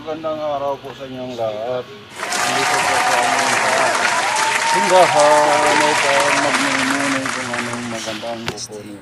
magandang araw po sa inyong lahat. Dito po sa aming tindahan upang magmumuni kung anong magandang kukunin.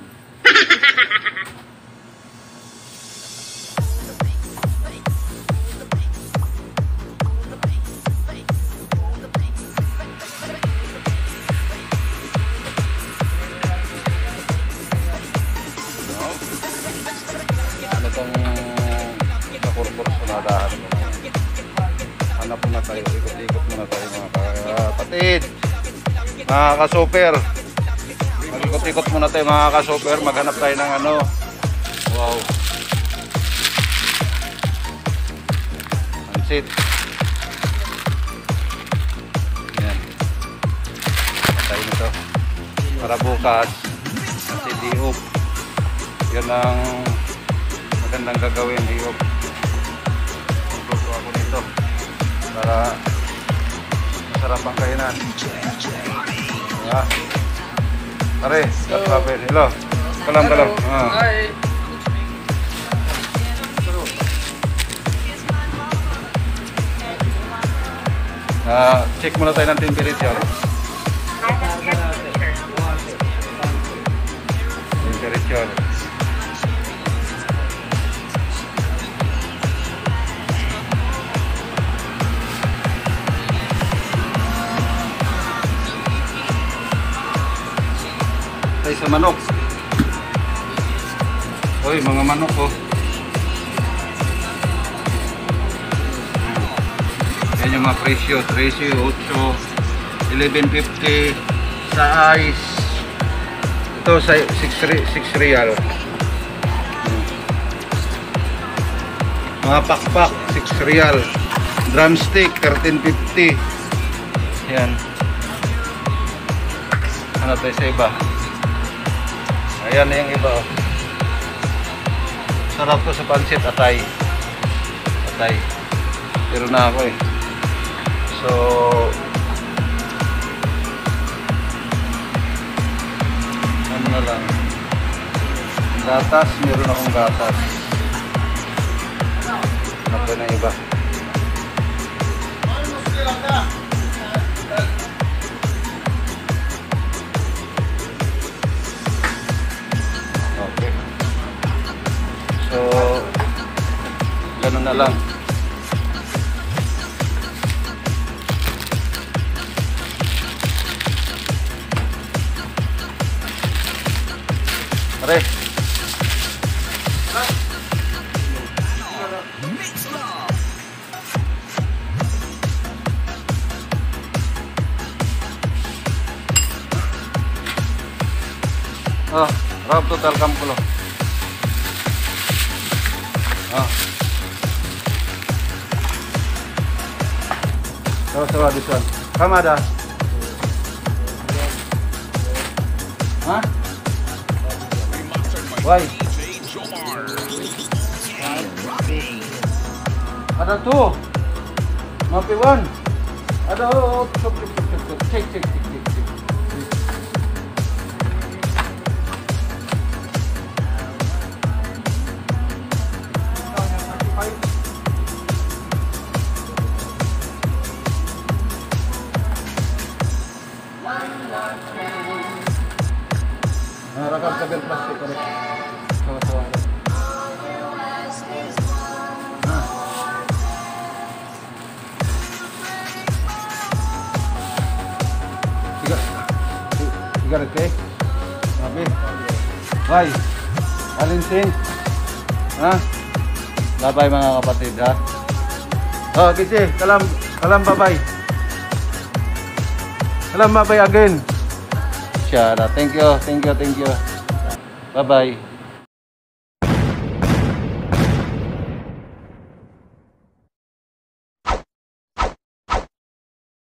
Ano itong kakurkur sa nadahan mo? Hanap muna tayo, ikot-ikot muna tayo mga kapatid, mga kasuper. Mag-ikot-ikot muna tayo mga kasuper, maghanap tayo ng ano. Wow, pansit. Yan, tayo nito para bukas kasi diop. Yan ang magandang gagawin, diop. Magluto ako nito para masarap ang kainan. Ya. Pare, kapapin. Hello. Kalam. Hi. Check muna tayo ng temperature. Temperature. Tayo sa manok. Oy, mga manok oh. Yan yung mga presyo, 13, 8, 11.50 sa ice. Ito sa 6 real. Mga pakpak 6 real. Drumstick 13.50. Yan. Ano tayo sa iba? Ayan na yung iba. Sarap ko sa pansit, atay. Pero na ako eh. So ano na lang, gatas, meron akong gatas. Ako na iba. Okay. So ganun na lang. Pare. Rab total kampulo. So this one. Kamada. Huh? Why? Ada tu. Mapi one. Ada cek. Rakam kabel plastik korek. Sawa-sawa. Tiga detik. Habis. Bye. Alinsin. Bye-bye mga kapatid ha. Oh, kasi kalam bye-bye. Kalam bye-bye again. Thank you. Bye-bye.